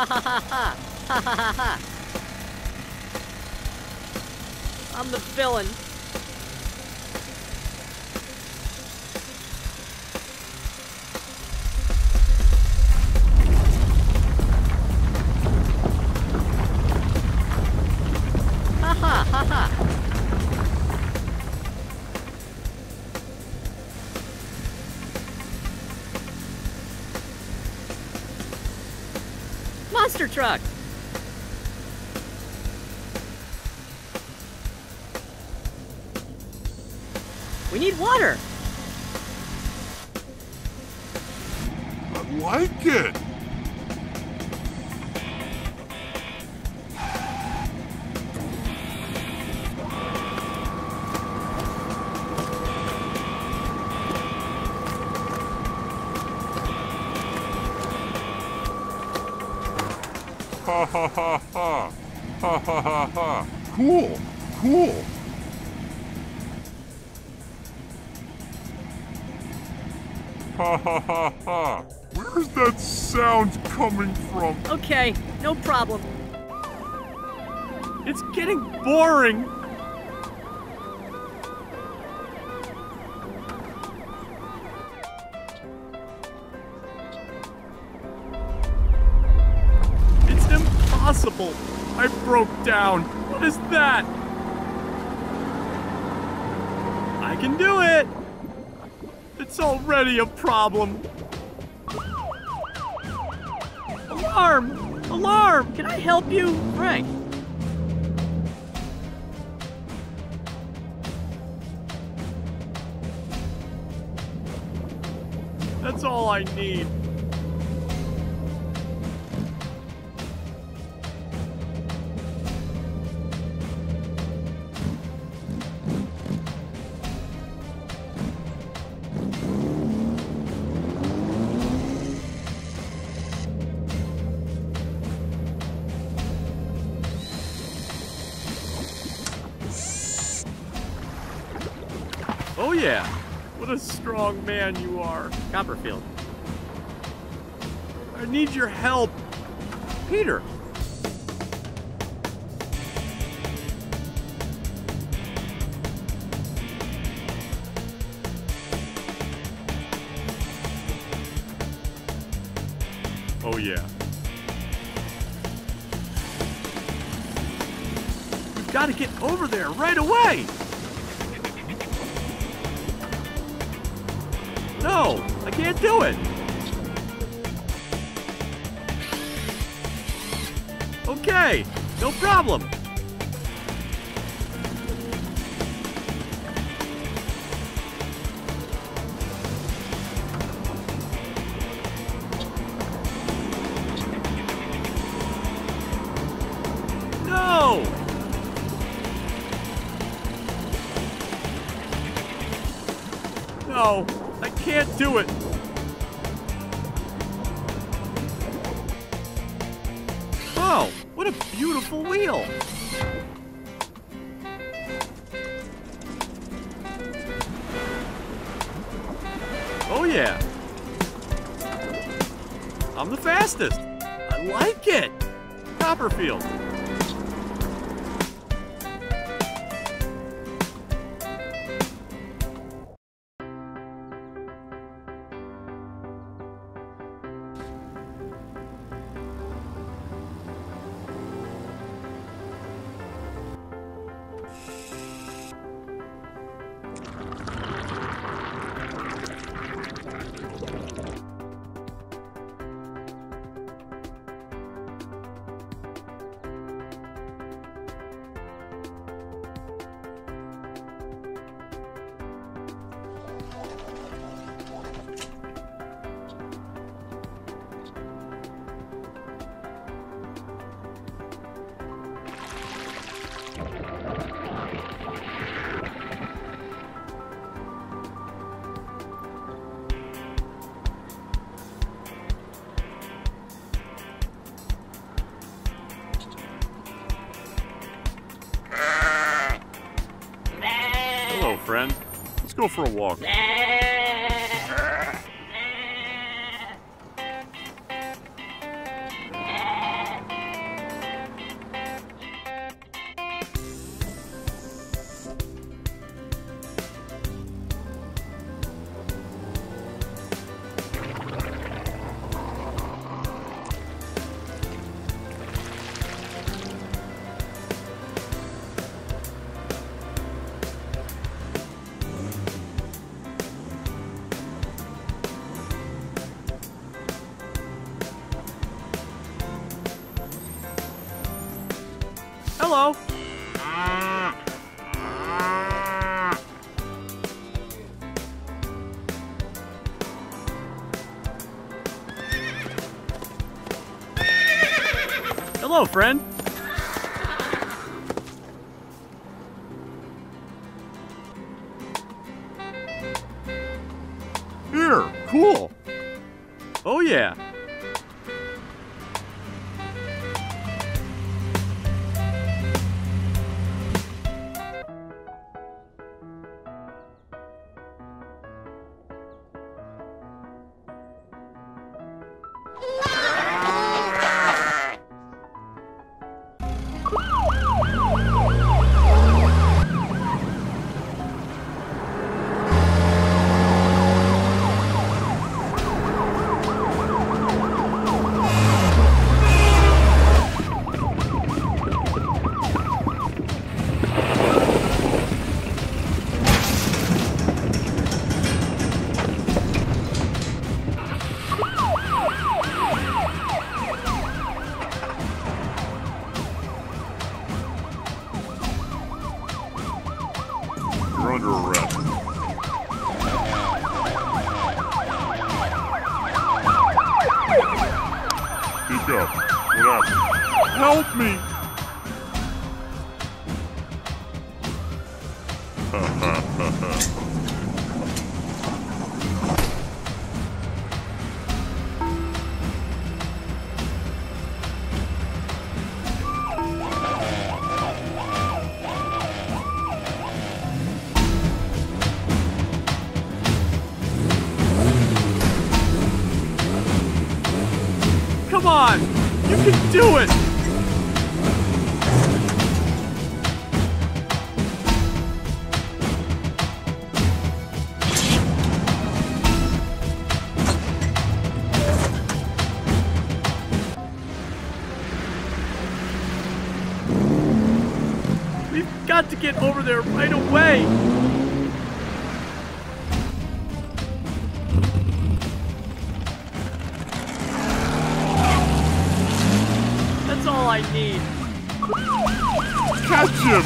ha ha ha ha! Ha ha ha ha! I'm the villain. Ha ha ha ha! Monster truck! We need water! I like it! Ha ha ha ha! Ha ha ha ha! Cool! Cool! Ha ha ha ha! Where's that sound coming from? Okay, no problem. It's getting boring. It's impossible. I broke down. What is that? I can do it. It's already a problem. Alarm! Alarm! Can I help you? Frank. That's all I need. Oh yeah, what a strong man you are. Copperfield. I need your help. Peter. Oh yeah. We've got to get over there right away. No, I can't do it. Okay, no problem. No! No, I can't do it. Oh, what a beautiful wheel. Oh yeah. I'm the fastest. I like it. Copperfield. Hello, friend. Let's go for a walk. Hello, friend. Here. Cool. Oh, yeah. You're under arrest. Speak up. What happened? Help me. Come on! You can do it! We've got to get over there right away! That's all I need. Catch him!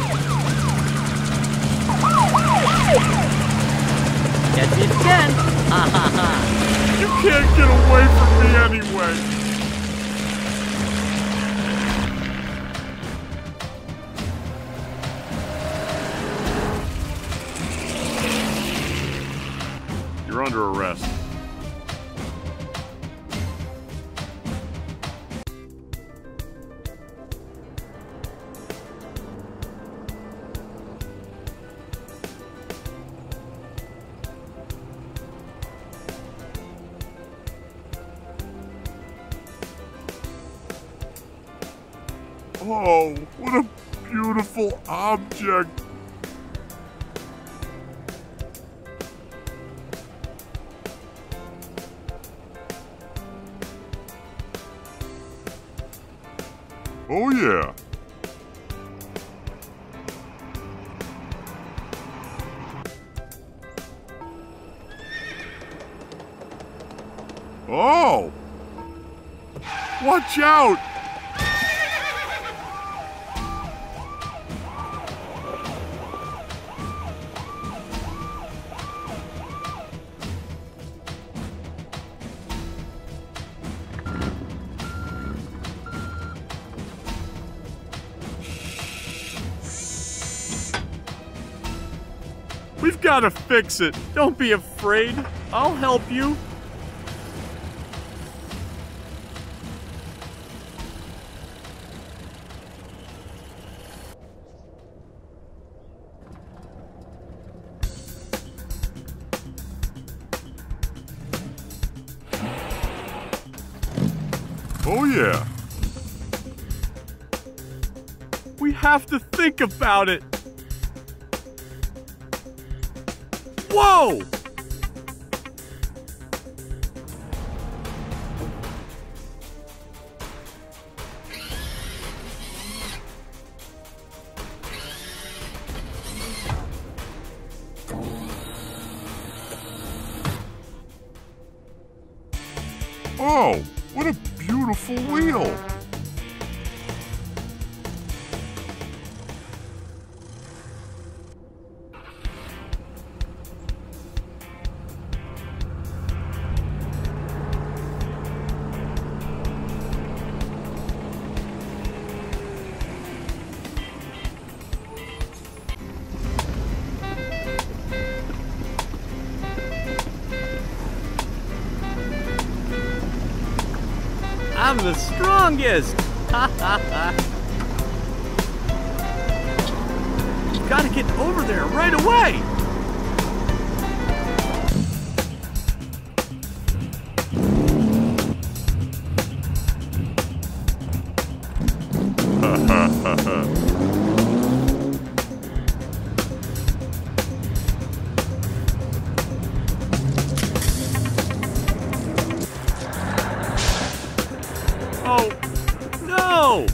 Catch me if you can. Ha ha ha. You can't get away from me anyway. You're under arrest. Oh, what a beautiful object. Oh yeah. Oh! Watch out! We've got to fix it. Don't be afraid. I'll help you. Oh yeah. We have to think about it. Whoa! Oh, what a beautiful wheel. I'm the strongest! Gotta get over there right away! Oh, no!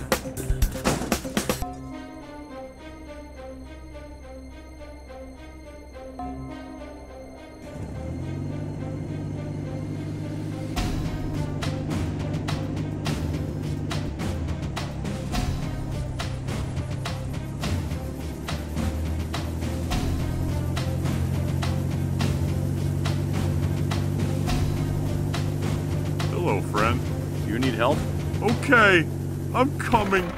Hello, friend. Do you need help? Okay, I'm coming.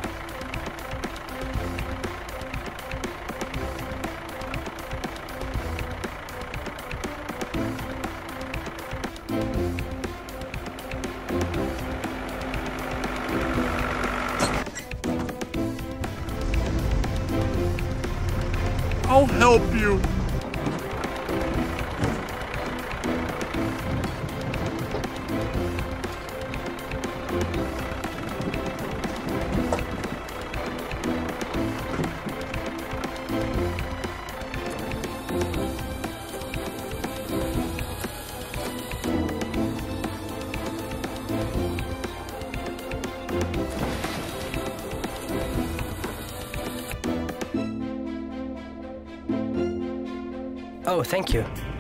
I'll help you. Oh, thank you.